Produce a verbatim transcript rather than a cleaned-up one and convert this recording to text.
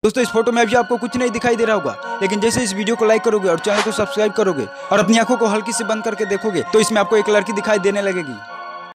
दोस्तों इस फोटो में अभी आपको कुछ नहीं दिखाई दे रहा होगा, लेकिन जैसे इस वीडियो को लाइक करोगे और चैनल को सब्सक्राइब करोगे और अपनी आंखों को हल्की से बंद करके देखोगे तो इसमें आपको एक लड़की दिखाई देने लगेगी।